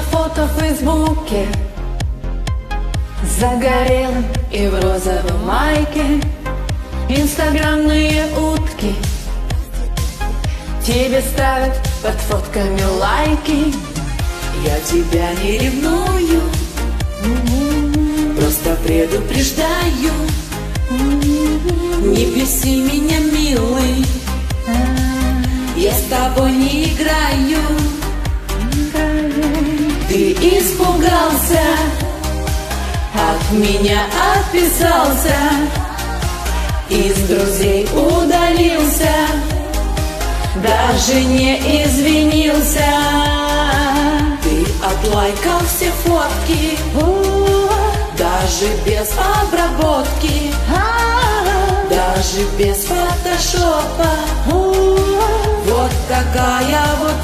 фото в Фейсбуке, загорелым и в розовой майке. Инстаграмные утки тебе ставят под фотками лайки. Я тебя не ревную, просто предупреждаю. Не беси меня, милый, я с тобой не играю. Ты испугался, от меня отписался, из друзей удалился, даже не извинился. Ты отлайкал все фотки, даже без обработки, даже без фотошопа. Вот такая вот.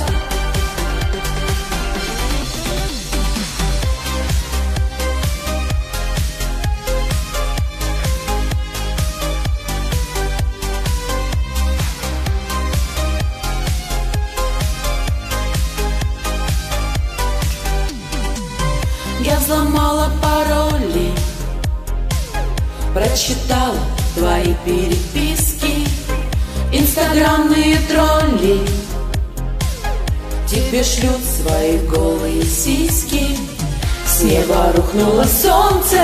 Я взломала пароли, прочитала твои переписки. Инстаграмные тролли тебе шлют свои голые сиськи. С неба рухнуло солнце,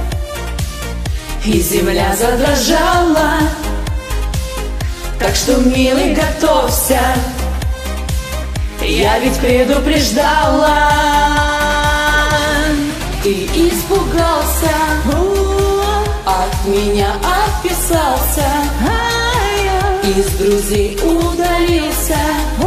и земля задрожала. Так что, милый, готовься, я ведь предупреждала. Ты испугался, от меня отписался, из друзей удалился,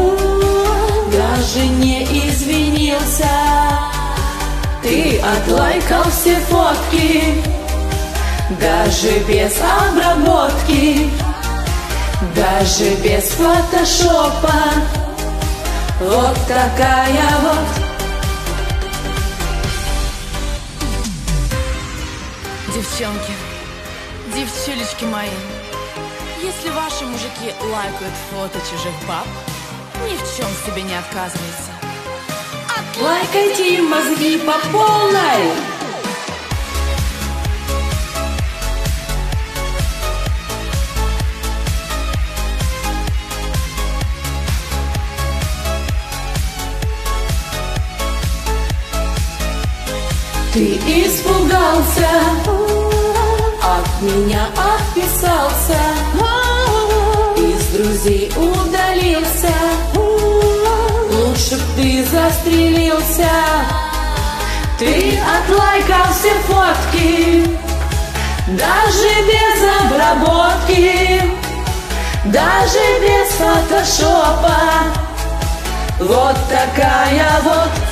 даже не извинился. Ты отлайкал все фотки, даже без обработки, даже без фотошопа. Вот такая вот. Девчонки, девчулечки мои, если ваши мужики лайкают фото чужих баб, ни в чем себе не отказывайте. Лайкайте им мозги по полной. Ты испугался, от меня отписался, из друзей удалился, лучше б ты застрелился. Ты отлайкал все фотки, даже без обработки, даже без фотошопа. Вот такая вот.